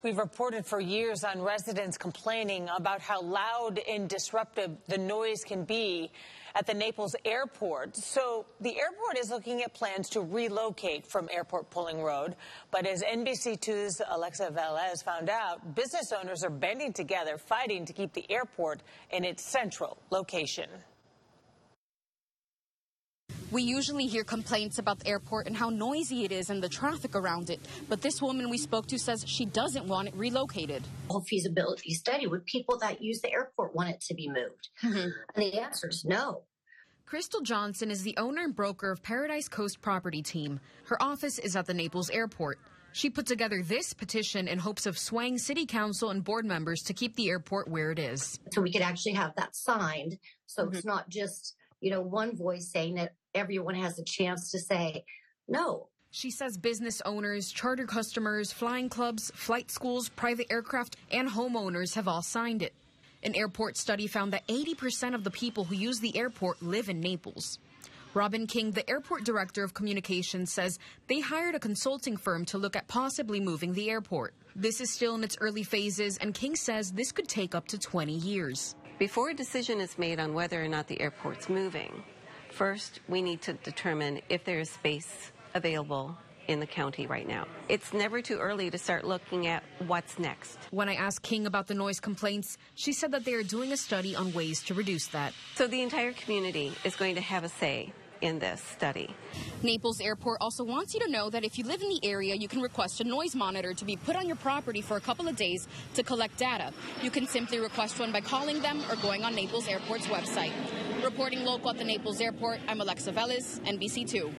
We've reported for years on residents complaining about how loud and disruptive the noise can be at the Naples Airport. So the airport is looking at plans to relocate from Airport Pulling Road. But as NBC2's Alexa Velez found out, business owners are banding together, fighting to keep the airport in its central location. We usually hear complaints about the airport and how noisy it is and the traffic around it. But this woman we spoke to says she doesn't want it relocated. A whole feasibility study. Would people that use the airport want it to be moved? And the answer is no. Crystal Johnson is the owner and broker of Paradise Coast Property Team. Her office is at the Naples Airport. She put together this petition in hopes of swaying city council and board members to keep the airport where it is. So we could actually have that signed. So it's not just, one voice saying that. Everyone has a chance to say no. She says business owners, charter customers, flying clubs, flight schools, private aircraft, and homeowners have all signed it. An airport study found that 80% of the people who use the airport live in Naples. Robin King, the airport director of communications, says they hired a consulting firm to look at possibly moving the airport. This is still in its early phases, and King says this could take up to 20 years. Before a decision is made on whether or not the airport's moving, first, we need to determine if there is space available in the county right now. It's never too early to start looking at what's next. When I asked King about the noise complaints, she said that they are doing a study on ways to reduce that. So the entire community is going to have a say in this study. Naples Airport also wants you to know that if you live in the area, you can request a noise monitor to be put on your property for a couple of days to collect data. You can simply request one by calling them or going on Naples Airport's website. Reporting local at the Naples Airport, I'm Alexa Velez, NBC2.